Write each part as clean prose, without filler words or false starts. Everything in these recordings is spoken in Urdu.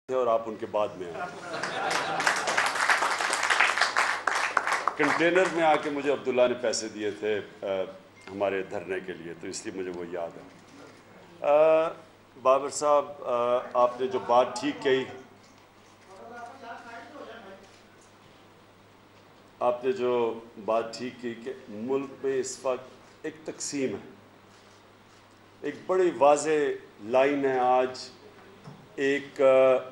اور آپ ان کے بعد میں آئے. کنٹینر میں آ کے مجھے عبداللہ نے پیسے دیے تھے ہمارے دھرنے کے لیے، تو اس لیے مجھے وہ یاد ہے. بابر صاحب، آپ نے جو بات ٹھیک کہی، آپ نے جو بات ٹھیک کی کہ ملک میں اس وقت ایک تقسیم ہے، ایک بڑی واضح لائن ہے آج. ایک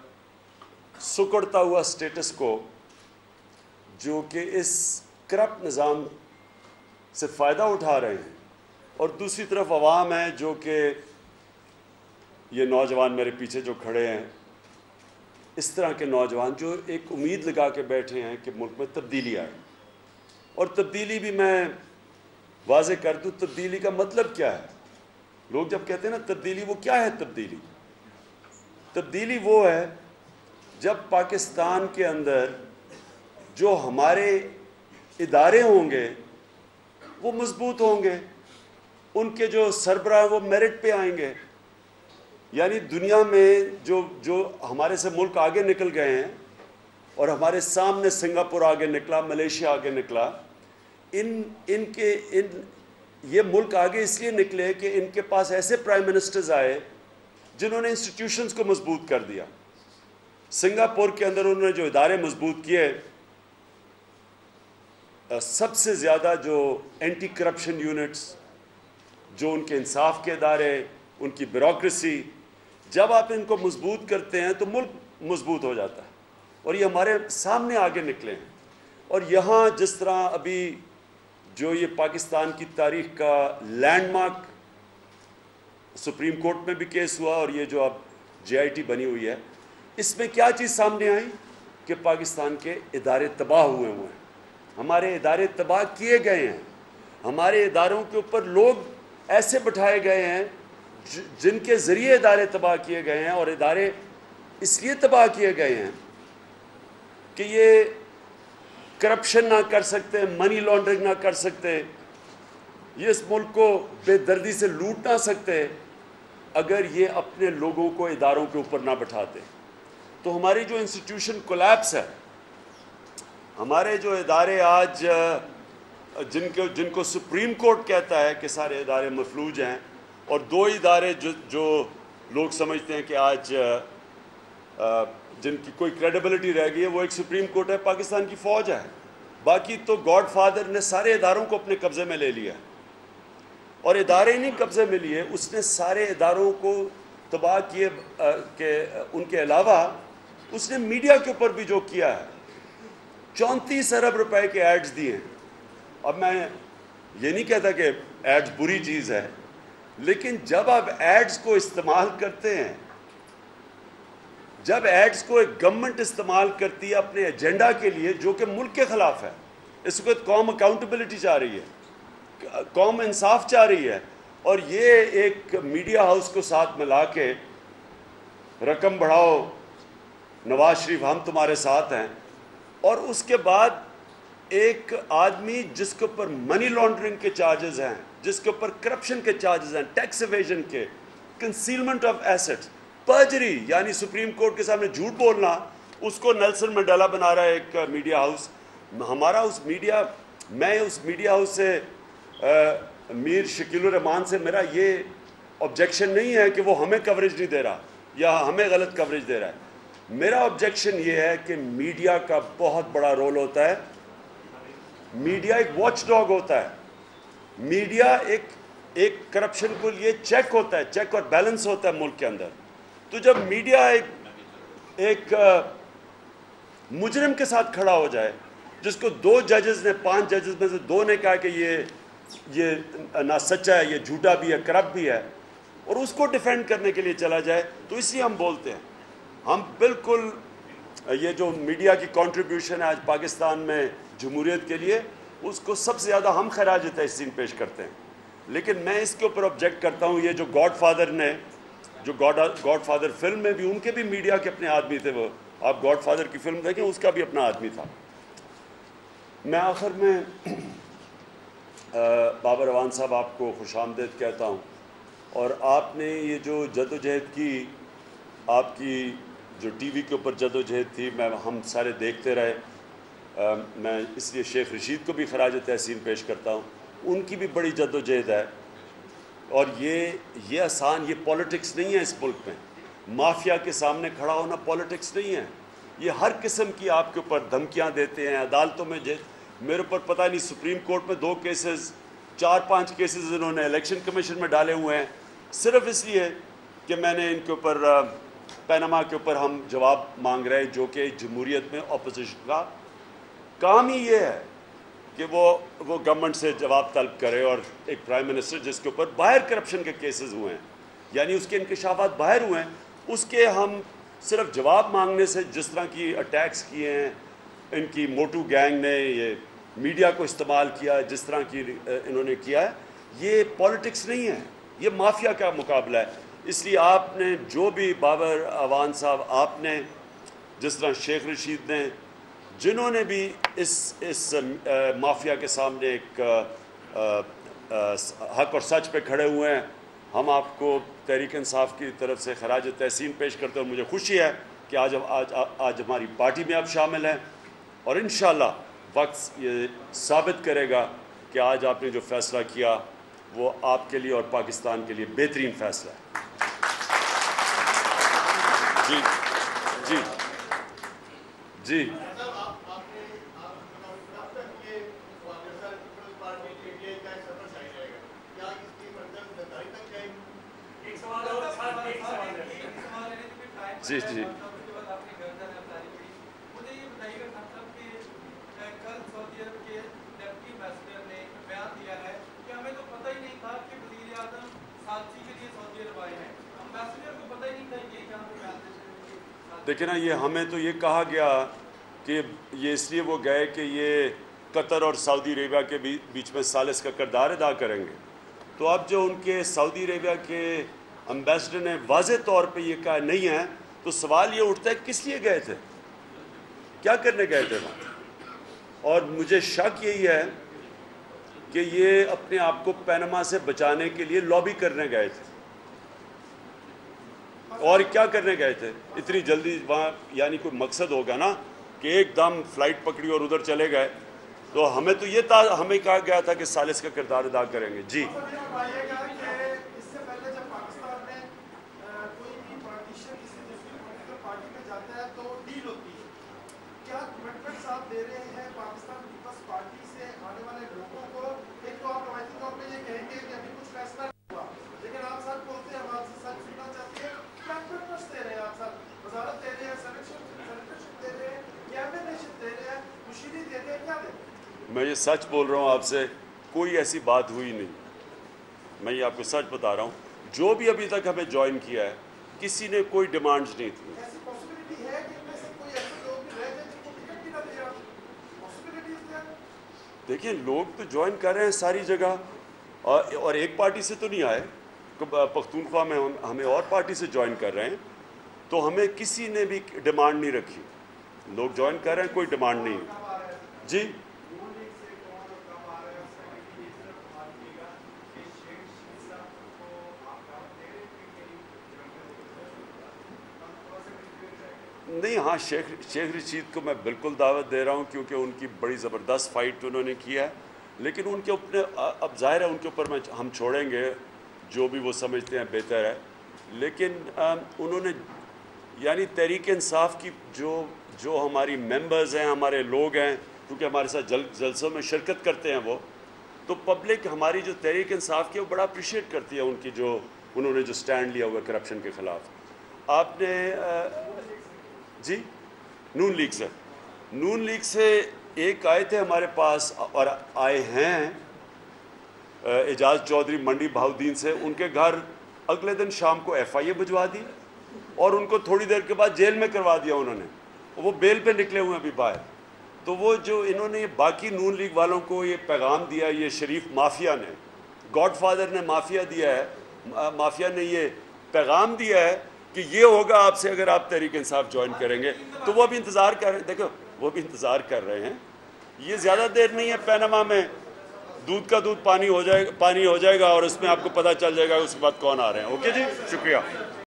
سکڑتا ہوا سٹیٹس کو جو کہ اس کرپٹ نظام سے فائدہ اٹھا رہے ہیں، اور دوسری طرف عوام ہے جو کہ یہ نوجوان میرے پیچھے جو کھڑے ہیں، اس طرح کے نوجوان جو ایک امید لگا کے بیٹھے ہیں کہ ملک میں تبدیلی آئے. اور تبدیلی بھی میں واضح کر دوں، تبدیلی کا مطلب کیا ہے. لوگ جب کہتے ہیں نا تبدیلی، وہ کیا ہے تبدیلی؟ تبدیلی وہ ہے جب پاکستان کے اندر جو ہمارے ادارے ہوں گے وہ مضبوط ہوں گے، ان کے جو سربراہ وہ میرٹ پہ آئیں گے. یعنی دنیا میں جو ہمارے سے ملک آگے نکل گئے ہیں، اور ہمارے سامنے سنگاپور آگے نکلا، ملیشیا آگے نکلا، یہ ملک آگے اس لیے نکلے کہ ان کے پاس ایسے پرائم منسٹرز آئے جنہوں نے انسٹیٹیوشنز کو مضبوط کر دیا. سنگاپور کے اندر انہوں نے جو ادارے مضبوط کیے، سب سے زیادہ جو اینٹی کرپشن یونٹس، جو ان کے انصاف کے ادارے، ان کی بیوروکریسی، جب آپ ان کو مضبوط کرتے ہیں تو ملک مضبوط ہو جاتا ہے. اور یہ ہمارے سامنے آگے نکلے ہیں. اور یہاں جس طرح ابھی جو یہ پاکستان کی تاریخ کا لینڈ مارک سپریم کورٹ میں بھی کیس ہوا، اور یہ جو اب JIT بنی ہوئی ہے، اس میں کیا چیز سامنے آئی کہ پاکستان کے ادارے تباہ ہوئے ہیں. ہمارے ادارے تباہ کیے گئے ہیں. ہمارے اداروں کے اوپر لوگ ایسے بٹھائے گئے ہیں جن کے ذریعے ادارے تباہ کیے گئے ہیں. اور ادارے اس لیے تباہ کیے گئے ہیں کہ یہ کرپشن نہ کر سکتے، منی لانڈرنگ نہ کر سکتے، یہ اس ملک کو بے دردی سے لوٹ نہ سکتے اگر یہ اپنے لوگوں کو اداروں کے اوپر نہ بٹھاتے. تو ہماری جو انسٹیٹیوشن کولیپس ہے، ہمارے جو ادارے آج جن کو سپریم کورٹ کہتا ہے کہ سارے ادارے مفلوج ہیں، اور دو ادارے جو لوگ سمجھتے ہیں کہ آج جن کی کوئی کریڈیبلٹی رہ گئی ہے، وہ ایک سپریم کورٹ ہے، پاکستان کی فوج ہے. باقی تو گاڈ فادر نے سارے اداروں کو اپنے قبضے میں لے لیا. اور ادارے نہیں قبضے میں لیے، اس نے سارے اداروں کو تباہ کیے. کہ ان کے علاوہ اس نے میڈیا کے اوپر بھی جو کیا ہے، 34 ارب روپے کے ایڈز دیے ہیں. اب میں یہ نہیں کہتا کہ ایڈز بری چیز ہے، لیکن جب آپ ایڈز کو استعمال کرتے ہیں، جب ایڈز کو ایک گورنمنٹ استعمال کرتی ہے اپنے ایجنڈا کے لیے جو کہ ملک کے خلاف ہے، اس وقت قوم اکاؤنٹیبلٹی چاہ رہی ہے، قوم انصاف چاہ رہی ہے، اور یہ ایک میڈیا ہاؤس کو ساتھ ملا کے رقم بڑھاؤ، نواز شریف ہم تمہارے ساتھ ہیں، اور اس کے بعد ایک آدمی جس کے اوپر منی لانڈرنگ کے چارجز ہیں، جس کے اوپر کرپشن کے چارجز ہیں، ٹیکس ایویژن کے، کنسیلمنٹ آف ایسٹس، پرجری یعنی سپریم کورٹ کے سامنے جھوٹ بولنا، اس کو نیلسن منڈیلا بنا رہا ہے ایک میڈیا ہاؤس. ہمارا میں اس میڈیا ہاؤس سے میر شکیل الرحمان سے میرا یہ آبجیکشن نہیں ہے کہ وہ ہمیں کوریج نہیں دے رہا یا ہمیں غلط کوریج دے رہا ہے. میرا آبجیکشن یہ ہے کہ میڈیا کا بہت بڑا رول ہوتا ہے. میڈیا ایک واچ ڈاگ ہوتا ہے. میڈیا ایک کرپشن کو لیے چیک ہوتا ہے، چیک اور بیلنس ہوتا ہے ملک کے اندر. تو جب میڈیا ایک مجرم کے ساتھ کھڑا ہو جائے، جس کو 2 ججز نے، 5 ججز میں سے 2 نے کہا کہ یہ نہ سچا ہے، یہ جھوٹا بھی ہے، کرپٹ بھی ہے، اور اس کو ڈیفینڈ کرنے کے لیے چلا جائے، تو اس لیے ہم بولتے ہیں. ہم بالکل یہ جو میڈیا کی کنٹریبیوشن ہے آج پاکستان میں جمہوریت کے لیے، اس کو سب سے زیادہ ہم خراج تحسین پیش کرتے ہیں. لیکن میں اس کے اوپر آبجیکٹ کرتا ہوں، یہ جو گاڈ فادر نے، جو گاڈ فادر فلم میں بھی ان کے بھی میڈیا کے اپنے آدمی تھے. وہ آپ گاڈ فادر کی فلم دیکھیں، اس کا بھی اپنا آدمی تھا. میں آخر میں بابر اعوان صاحب آپ کو خوش آمدید کہتا ہوں. اور آپ نے یہ جو جد و جہد کی، آپ کی جو ٹی وی کے اوپر جدوجہد تھی ہم سارے دیکھتے رہے. میں اس لیے شیخ رشید کو بھی خراج تحسین پیش کرتا ہوں. ان کی بھی بڑی جدوجہد ہے, اور یہ آسان, یہ پولیٹکس نہیں ہے اس ملک میں. مافیا کے سامنے کھڑا ہونا پولیٹکس نہیں ہے. یہ ہر قسم کی آپ کے اوپر دھمکیاں دیتے ہیں عدالتوں میں. میرے اوپر پتہ نہیں سپریم کورٹ میں 2 کیسز, 4-5 کیسز انہوں نے الیکشن کمیشن میں ڈالے ہوئے ہیں, صرف اس لیے کہ میں نے ان کے اوپر پیناما کے اوپر ہم جواب مانگ رہے, جو کہ جمہوریت میں اپوزیشن کا کام ہی یہ ہے کہ وہ گورنمنٹ سے جواب طلب کرے. اور ایک پرائم منسٹر جس کے اوپر باہر کرپشن کے کیسز ہوئے ہیں, یعنی اس کے انکشافات باہر ہوئے ہیں, اس کے ہم صرف جواب مانگنے سے جس طرح کی اٹیکس کیے ہیں ان کی موٹو گینگ نے, یہ میڈیا کو استعمال کیا جس طرح کی انہوں نے کیا ہے, یہ پولیٹکس نہیں ہے, یہ مافیا کا مقابلہ ہے. اس لیے آپ نے جو بھی بابر اعوان صاحب, آپ نے جس طرح شیخ رشید نے, جنہوں نے بھی اس مافیا کے سامنے ایک حق اور سچ پہ کھڑے ہوئے ہیں, ہم آپ کو تحریک انصاف کی طرف سے خراج تحسین پیش کرتے ہیں. اور مجھے خوشی ہے کہ آج ہماری پارٹی میں آپ شامل ہیں, اور انشاءاللہ وقت یہ ثابت کرے گا کہ آج آپ نے جو فیصلہ کیا وہ آپ کے لیے اور پاکستان کے لیے بہترین فیصلہ ہے. جی جی جی جی جی دیکھیں نا, یہ ہمیں تو یہ کہا گیا کہ یہ اس لیے وہ گئے کہ یہ قطر اور سعودی عربیہ کے بیچ میں ثالث کا کردار ادا کریں گے. تو اب جو ان کے سعودی عربیہ کے امبیسڈر نے واضح طور پہ یہ کہا نہیں ہے, تو سوال یہ اٹھتا ہے کس لیے گئے تھے, کیا کرنے گئے تھے وہاں. اور مجھے شک یہی ہے کہ یہ اپنے آپ کو پیناما سے بچانے کے لیے لابی کرنے گئے تھے. اور کیا کرنے گئے تھے اتنی جلدی وہاں, یعنی کوئی مقصد ہوگا نا کہ ایک دم فلائٹ پکڑی اور ادھر چلے گئے. تو ہمیں تو یہ ہمیں کہا گیا تھا کہ ثالث کا کردار ادا کریں گے. جی میں یہ سچ بول رہا ہوں آپ سے, کوئی ایسی بات ہوئی نہیں. میں یہ آپ کو سچ بتا رہا ہوں, جو بھی ابھی تک ہمیں جوائن کیا ہے کسی نے کوئی ڈیمانڈز نہیں تھی. دیکھیں لوگ تو جوائن کر رہے ہیں ساری جگہ, اور ایک پارٹی سے تو نہیں آئے. پختونخوا میں ہمیں اور پارٹی سے جوائن کر رہے ہیں, تو ہمیں کسی نے بھی ڈیمانڈ نہیں رکھی. لوگ جوائن کر رہے ہیں, کوئی ڈیمانڈ نہیں. جی نہیں, ہاں شیخ رشید کو میں بالکل دعوت دے رہا ہوں, کیونکہ ان کی بڑی زبردست فائٹ انہوں نے کیا ہے. لیکن ان کے اپنے اب ظاہر ہے ان کے اوپر ہم چھوڑیں گے جو بھی وہ سمجھتے ہیں بہتر ہے. لیکن انہوں نے یعنی تحریک انصاف کی جو ہماری ممبرز ہیں, ہمارے لوگ ہیں, کیونکہ ہمارے ساتھ جلسوں میں شرکت کرتے ہیں وہ, تو پبلک ہماری جو تحریک انصاف کی وہ بڑا اپریشیٹ کرتی ہے ان کی جو انہوں نے جو سٹینڈ لیا ہوا ہے کرپشن کے خلاف. آپ نے جی نون لیگ سے ایک آئے تھے ہمارے پاس, اور آئے ہیں اعجاز چودھری منڈی بہاؤدین سے. ان کے گھر اگلے دن شام کو ایف آئی اے بھجوا دی, اور ان کو تھوڑی دیر کے بعد جیل میں کروا دیا انہوں نے. وہ بیل پہ نکلے ہوئے ہیں ابھی باہر. تو وہ جو انہوں نے باقی نون لیگ والوں کو یہ پیغام دیا, یہ شریف مافیا نے, گاڈ فادر نے مافیا دیا ہے, مافیا نے یہ پیغام دیا ہے کہ یہ ہوگا آپ سے اگر آپ تحریک انصاف جوائن کریں گے. تو وہ بھی انتظار کر رہے ہیں, دیکھو وہ بھی انتظار کر رہے ہیں. یہ زیادہ دیر نہیں ہے, پیناما میں دودھ کا دودھ پانی ہو جائے گا, اور اس میں آپ کو پتہ چل جائے گا اس کے بعد کون آ رہے ہیں. اوکے جی, شکریہ.